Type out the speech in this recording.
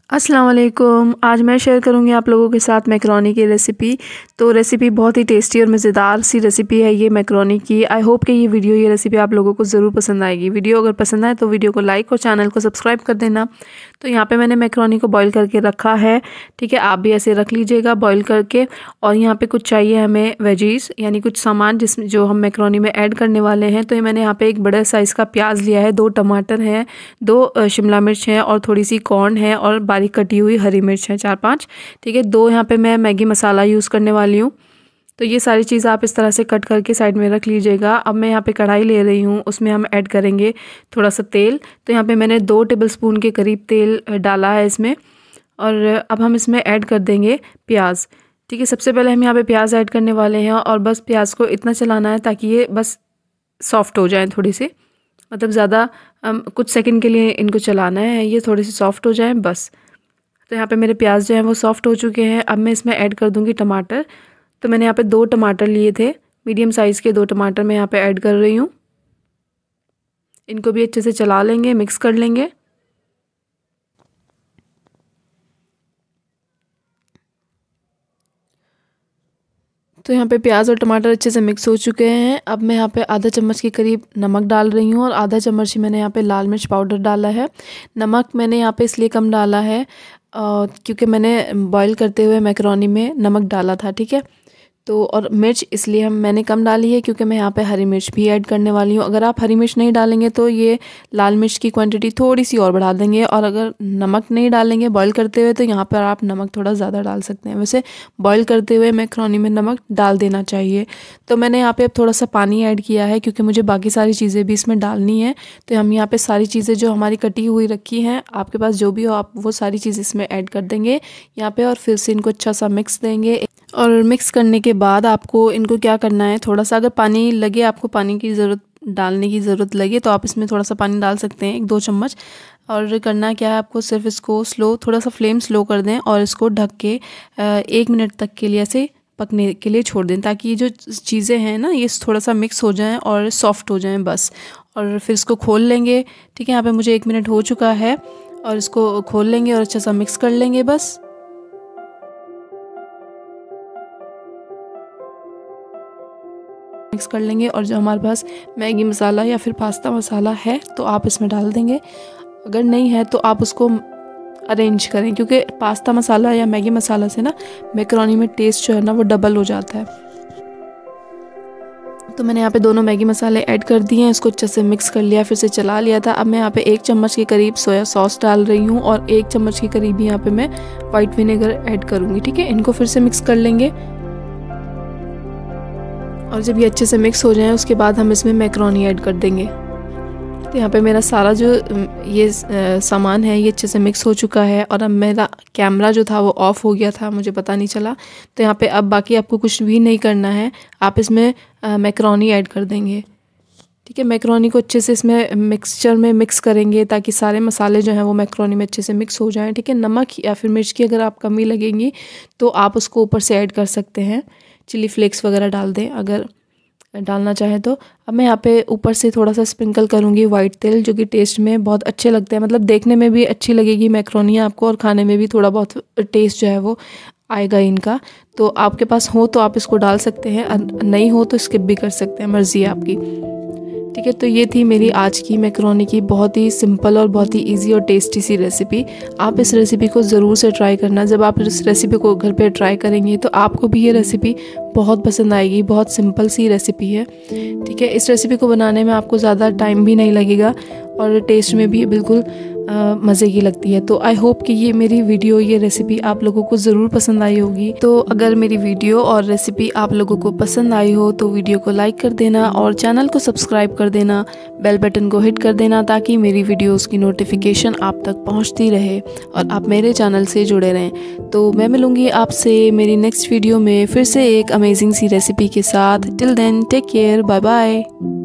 अस्सलाम वालेकुम। आज मैं शेयर करूंगी आप लोगों के साथ मैकरोनी की रेसिपी। तो रेसिपी बहुत ही टेस्टी और मज़ेदार सी रेसिपी है ये मैकरोनी की। आई होप कि ये रेसिपी आप लोगों को ज़रूर पसंद आएगी। वीडियो अगर पसंद आए तो वीडियो को लाइक और चैनल को सब्सक्राइब कर देना। तो यहाँ पे मैंने मैकरोनी को बॉईल करके रखा है, ठीक है। आप भी ऐसे रख लीजिएगा बॉईल करके। और यहाँ पे कुछ चाहिए हमें वेजीज, यानी कुछ सामान जिसमें जो हम मैकरोनी में ऐड करने वाले हैं। तो ये मैंने यहाँ पे एक बड़े साइज़ का प्याज लिया है, 2 टमाटर हैं, 2 शिमला मिर्च हैं और थोड़ी सी कॉर्न है और बारीक कटी हुई हरी मिर्च है 4-5, ठीक है। 2 यहाँ पे मैं मैगी मसाला यूज़ करने वाली हूँ। तो ये सारी चीज़ आप इस तरह से कट करके साइड में रख लीजिएगा। अब मैं यहाँ पे कढ़ाई ले रही हूँ, उसमें हम ऐड करेंगे थोड़ा सा तेल। तो यहाँ पे मैंने 2 टेबलस्पून के करीब तेल डाला है इसमें। और अब हम इसमें ऐड कर देंगे प्याज, ठीक है। सबसे पहले हम यहाँ पे प्याज ऐड करने वाले हैं और बस प्याज को इतना चलाना है ताकि ये बस सॉफ्ट हो जाए थोड़ी सी, मतलब ज़्यादा कुछ सेकंड के लिए इनको चलाना है, ये थोड़े से सॉफ्ट हो जाएं बस। तो यहाँ पे मेरे प्याज जो हैं वो सॉफ्ट हो चुके हैं। अब मैं इसमें ऐड कर दूँगी टमाटर। तो मैंने यहाँ पे 2 टमाटर लिए थे, मीडियम साइज़ के 2 टमाटर मैं यहाँ पे ऐड कर रही हूँ। इनको भी अच्छे से चला लेंगे, मिक्स कर लेंगे। तो यहाँ पे प्याज और टमाटर अच्छे से मिक्स हो चुके हैं। अब मैं यहाँ पे आधा चम्मच के करीब नमक डाल रही हूँ और आधा चम्मच ही मैंने यहाँ पे लाल मिर्च पाउडर डाला है। नमक मैंने यहाँ पे इसलिए कम डाला है क्योंकि मैंने बॉईल करते हुए मैकरोनी में नमक डाला था, ठीक है। तो और मिर्च इसलिए मैंने कम डाली है क्योंकि मैं यहाँ पे हरी मिर्च भी ऐड करने वाली हूँ। अगर आप हरी मिर्च नहीं डालेंगे तो ये लाल मिर्च की क्वांटिटी थोड़ी सी और बढ़ा देंगे। और अगर नमक नहीं डालेंगे बॉईल करते हुए तो यहाँ पर आप नमक थोड़ा ज़्यादा डाल सकते हैं। वैसे बॉईल करते हुए मैकरोनी में नमक डाल देना चाहिए। तो मैंने यहाँ पे अब थोड़ा सा पानी ऐड किया है क्योंकि मुझे बाकी सारी चीज़ें भी इसमें डालनी है। तो हम यहाँ पर सारी चीज़ें जो हमारी कटी हुई रखी हैं, आपके पास जो भी हो आप वो सारी चीज़ इसमें ऐड कर देंगे यहाँ पर और फिर से इनको अच्छा सा मिक्स देंगे। और मिक्स करने के बाद आपको इनको क्या करना है, थोड़ा सा अगर पानी लगे, आपको पानी की ज़रूरत डालने की ज़रूरत लगे तो आप इसमें थोड़ा सा पानी डाल सकते हैं, 1-2 चम्मच। और करना क्या है, आपको सिर्फ इसको थोड़ा सा फ्लेम स्लो कर दें और इसको ढक के 1 मिनट तक के लिए ऐसे पकने के लिए छोड़ दें ताकि ये जो चीज़ें हैं ना ये थोड़ा सा मिक्स हो जाएं और सॉफ्ट हो जाएं बस। और फिर इसको खोल लेंगे, ठीक है। यहाँ पे मुझे 1 मिनट हो चुका है और इसको खोल लेंगे और अच्छा सा मिक्स कर लेंगे बस। मिक्स कर लेंगे और जो हमारे पास मैगी मसाला या फिर पास्ता मसाला है तो आप इसमें डाल देंगे। अगर नहीं है तो आप उसको अरेंज करें क्योंकि पास्ता मसाला या मैगी मसाला से ना मैकरोनी में टेस्ट जो है ना वो डबल हो जाता है। तो मैंने यहाँ पे दोनों मैगी मसाले ऐड कर दिए हैं, इसको अच्छे से मिक्स कर लिया, फिर से चला लिया था। अब मैं यहाँ पे 1 चम्मच के करीब सोया सॉस डाल रही हूँ और 1 चम्मच के करीब यहाँ पे मैं वाइट विनेगर ऐड करूँगी, ठीक है। इनको फिर से मिक्स कर लेंगे और जब ये अच्छे से मिक्स हो जाए उसके बाद हम इसमें मैकरोनी ऐड कर देंगे। तो यहाँ पे मेरा सारा जो ये सामान है ये अच्छे से मिक्स हो चुका है और अब मेरा कैमरा जो था वो ऑफ़ हो गया था, मुझे पता नहीं चला। तो यहाँ पे अब बाकी आपको कुछ भी नहीं करना है, आप इसमें मैकरोनी ऐड कर देंगे, ठीक है। मैकरोनी को अच्छे से इसमें मिक्सचर में मिक्स करेंगे ताकि सारे मसाले जो हैं वो मैकरोनी में अच्छे से मिक्स हो जाएँ, ठीक है। नमक या फिर मिर्च की अगर आप कमी लगेंगी तो आप उसको ऊपर से ऐड कर सकते हैं, चिली फ्लेक्स वगैरह डाल दें अगर डालना चाहें तो। अब मैं यहाँ पे ऊपर से थोड़ा सा स्प्रिंकल करूँगी वाइट तेल, जो कि टेस्ट में बहुत अच्छे लगते हैं, मतलब देखने में भी अच्छी लगेगी मैकरोनी आपको और खाने में भी थोड़ा बहुत टेस्ट जो है वो आएगा इनका। तो आपके पास हो तो आप इसको डाल सकते हैं, नहीं हो तो स्किप भी कर सकते हैं, मर्ज़ी है आपकी, ठीक है। तो ये थी मेरी आज की मैकरोनी की बहुत ही सिंपल और बहुत ही इजी और टेस्टी सी रेसिपी। आप इस रेसिपी को ज़रूर से ट्राई करना। जब आप इस रेसिपी को घर पे ट्राई करेंगे तो आपको भी ये रेसिपी बहुत पसंद आएगी। बहुत सिंपल सी रेसिपी है, ठीक है। इस रेसिपी को बनाने में आपको ज़्यादा टाइम भी नहीं लगेगा और टेस्ट में भी बिल्कुल मज़े की लगती है। तो आई होप कि ये मेरी वीडियो, ये रेसिपी आप लोगों को ज़रूर पसंद आई होगी। तो अगर मेरी वीडियो और रेसिपी आप लोगों को पसंद आई हो तो वीडियो को लाइक कर देना और चैनल को सब्सक्राइब कर देना, बेल बटन को हिट कर देना ताकि मेरी वीडियोस की नोटिफिकेशन आप तक पहुंचती रहे और आप मेरे चैनल से जुड़े रहें। तो मैं मिलूँगी आपसे मेरी नेक्स्ट वीडियो में फिर से एक अमेजिंग सी रेसिपी के साथ। Till then take care, bye bye.